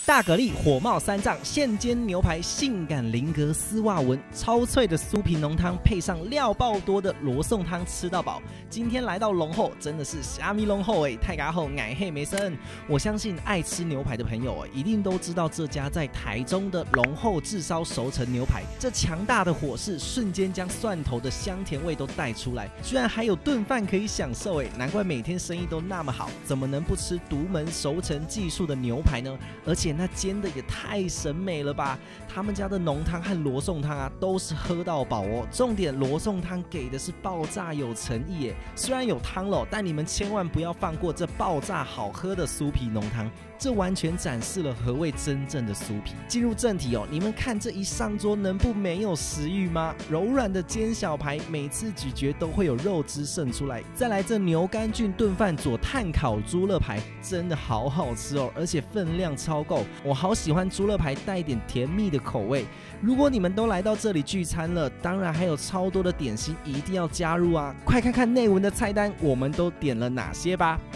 大蛤蜊火冒三丈，现煎牛排性感菱格丝袜纹，超脆的酥皮浓汤配上料爆多的罗宋汤，吃到饱。今天来到龙后，真的是虾米龙后太嘎后矮嘿没生。我相信爱吃牛排的朋友一定都知道这家在台中的龙后炙烧熟成牛排，这强大的火势瞬间将蒜头的香甜味都带出来，居然还有炖饭可以享受难怪每天生意都那么好，怎么能不吃独门熟成技术的牛排呢？而且那煎的也太审美了吧！他们家的浓汤和罗宋汤都是喝到饱哦。重点罗宋汤给的是爆炸有诚意耶，虽然有汤了，但你们千万不要放过这爆炸好喝的酥皮浓汤，这完全展示了何谓真正的酥皮。进入正题你们看这一上桌能不没有食欲吗？柔软的煎小排，每次咀嚼都会有肉汁渗出来，再来这牛肝菌炖饭佐炭烤猪肋排，真的好好吃哦，而且分量超够。我好喜欢猪肋排带一点甜蜜的口味。如果你们都来到这里聚餐了，当然还有超多的点心一定要加入啊！快看看内文的菜单，我们都点了哪些吧。